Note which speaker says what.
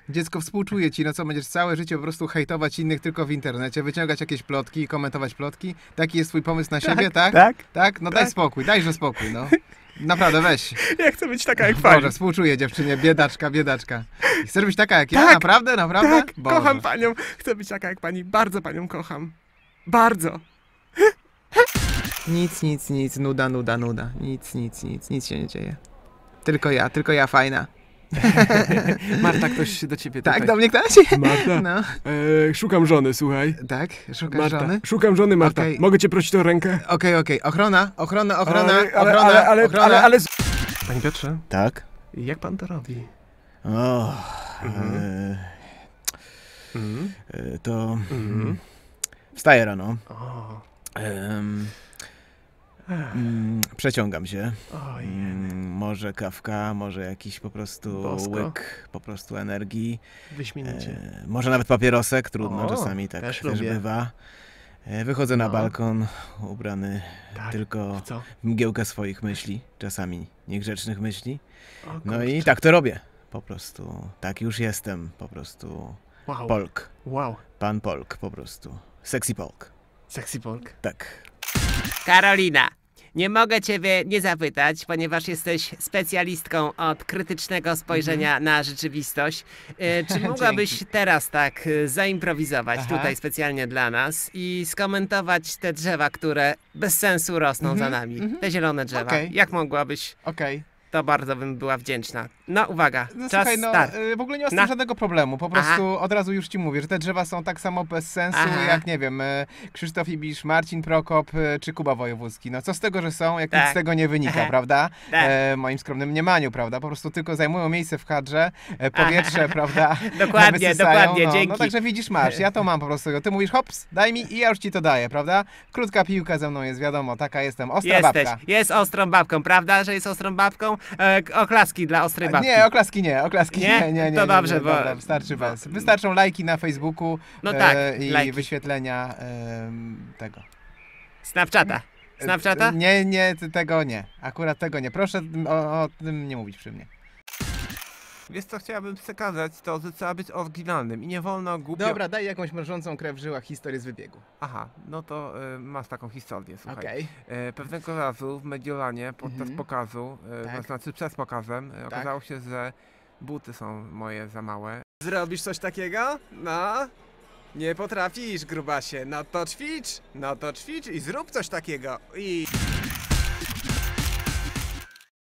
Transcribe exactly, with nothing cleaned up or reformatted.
Speaker 1: Dziecko, współczuje ci, no co, będziesz całe życie po prostu hejtować innych tylko w internecie, wyciągać jakieś plotki, komentować plotki? Taki jest twój pomysł na
Speaker 2: Tak,
Speaker 1: siebie, tak?
Speaker 2: tak,
Speaker 1: Tak? No
Speaker 2: tak.
Speaker 1: daj spokój, dajże spokój, no. Naprawdę, weź.
Speaker 2: Ja chcę być taka jak pani.
Speaker 1: Boże, współczuję dziewczynie, biedaczka, biedaczka. Chcesz być taka jak ja?
Speaker 2: Tak,
Speaker 1: Naprawdę? Naprawdę?
Speaker 2: Tak,
Speaker 1: Boże.
Speaker 2: kocham panią. Chcę być taka jak pani. Bardzo panią kocham. Bardzo.
Speaker 1: Nic, nic, nic, nuda, nuda, nuda. Nic, nic, nic, nic się nie dzieje. Tylko ja, tylko ja fajna.
Speaker 2: Marta, ktoś do ciebie
Speaker 1: Tak,
Speaker 2: tutaj.
Speaker 1: do mnie ktoś?
Speaker 2: Marta,
Speaker 1: No.
Speaker 2: e, szukam żony, słuchaj.
Speaker 1: Tak? Szukasz
Speaker 2: Marta,
Speaker 1: żony?
Speaker 2: szukam żony, Marta.
Speaker 1: Okej.
Speaker 2: Mogę cię prosić o rękę?
Speaker 1: Okej, okej. Ochrona, ochrona, ochrona,
Speaker 2: ale, ale,
Speaker 1: ochrona,
Speaker 2: ale, ale,
Speaker 1: ochrona.
Speaker 2: ale, ale... Panie Piotrze,
Speaker 3: Tak?
Speaker 2: jak pan to robi?
Speaker 3: O,
Speaker 2: Mhm.
Speaker 3: e,
Speaker 2: Mhm.
Speaker 3: e, to...
Speaker 2: Mhm.
Speaker 3: Wstaję rano.
Speaker 2: O.
Speaker 3: em, mm, przeciągam się.
Speaker 2: Oj.
Speaker 3: Mm, może kawka, może jakiś po prostu
Speaker 2: Bosko.
Speaker 3: łyk po prostu energii.
Speaker 2: Wyśmienicie.
Speaker 3: E, może nawet papierosek, trudno,
Speaker 2: O,
Speaker 3: czasami tak
Speaker 2: też
Speaker 3: też,
Speaker 2: lubię.
Speaker 3: bywa. E, wychodzę na
Speaker 2: No.
Speaker 3: balkon, ubrany
Speaker 2: Tak.
Speaker 3: tylko
Speaker 2: Co?
Speaker 3: w mgiełkę swoich myśli, czasami niegrzecznych myśli.
Speaker 2: O,
Speaker 3: No i
Speaker 2: kurczę.
Speaker 3: tak to robię. Po prostu, tak już jestem, po prostu
Speaker 2: Wow.
Speaker 3: Polk.
Speaker 2: Wow.
Speaker 3: Pan Polk, po prostu. Sexy Polk.
Speaker 2: Sexy Polk.
Speaker 3: Tak.
Speaker 4: Karolina, nie mogę ciebie nie zapytać, ponieważ jesteś specjalistką od krytycznego spojrzenia na rzeczywistość. E, czy mogłabyś
Speaker 1: Dzięki.
Speaker 4: teraz tak e, zaimprowizować
Speaker 1: Aha.
Speaker 4: tutaj specjalnie dla nas i skomentować te drzewa, które bez sensu rosną
Speaker 1: Mhm,
Speaker 4: za nami?
Speaker 1: mhm.
Speaker 4: Te zielone drzewa.
Speaker 1: Okej.
Speaker 4: Jak mogłabyś,
Speaker 1: Okej.
Speaker 4: to bardzo bym była wdzięczna. No uwaga,
Speaker 1: No
Speaker 4: czas
Speaker 1: słuchaj, no
Speaker 4: start.
Speaker 1: y, w ogóle nie ma z tym
Speaker 4: Na.
Speaker 1: żadnego problemu. Po
Speaker 4: Aha.
Speaker 1: prostu od razu już ci mówię, że te drzewa są tak samo bez sensu,
Speaker 4: Aha.
Speaker 1: jak nie wiem, y, Krzysztof Ibisz, Marcin Prokop y, czy Kuba Wojewódzki. No co z tego, że są, jak nic
Speaker 4: Tak.
Speaker 1: z tego nie wynika,
Speaker 4: Aha.
Speaker 1: prawda?
Speaker 4: Tak.
Speaker 1: E, moim skromnym mniemaniu, prawda? Po prostu tylko zajmują miejsce w kadrze, e, powietrze, prawda?
Speaker 4: Dokładnie,
Speaker 1: wysysają,
Speaker 4: dokładnie,
Speaker 1: no,
Speaker 4: dzięki.
Speaker 1: No także widzisz, masz, ja to mam po prostu. Ty mówisz hops, daj mi i ja już ci to daję, prawda? Krótka piłka ze mną jest, wiadomo, taka jestem, ostra
Speaker 4: Jesteś,
Speaker 1: babka.
Speaker 4: jest ostrą babką, prawda, że jest ostrą babką? E, k- oklaski dla ostrej babki.
Speaker 1: Nie, oklaski nie, oklaski
Speaker 4: Nie?
Speaker 1: nie, nie, nie.
Speaker 4: To
Speaker 1: nie,
Speaker 4: dobrze,
Speaker 1: nie,
Speaker 4: bo-
Speaker 1: dobra, wystarczy bez. Wystarczą lajki na Facebooku
Speaker 4: No tak,
Speaker 1: e, i
Speaker 4: lajki.
Speaker 1: wyświetlenia em, tego.
Speaker 4: Snapchata. Snapchata?
Speaker 1: E, Nie, nie, ty- tego nie. Akurat tego nie. Proszę o, o tym nie mówić przy mnie.
Speaker 2: Wiesz co chciałabym przekazać, to że trzeba być oryginalnym i nie wolno głupio...
Speaker 1: Dobra, daj jakąś mrożącą krew w żyłach historię z wybiegu.
Speaker 2: Aha, no to y, masz taką historię, słuchaj.
Speaker 1: Okej.
Speaker 2: E, pewnego razu w Mediolanie podczas
Speaker 1: Mhm.
Speaker 2: pokazu, e,
Speaker 1: Tak.
Speaker 2: to znaczy przed pokazem, e, okazało się, że buty są moje za małe.
Speaker 5: Zrobisz coś takiego? No? Nie potrafisz, grubasie. No to ćwicz, no to ćwicz i zrób coś takiego. I...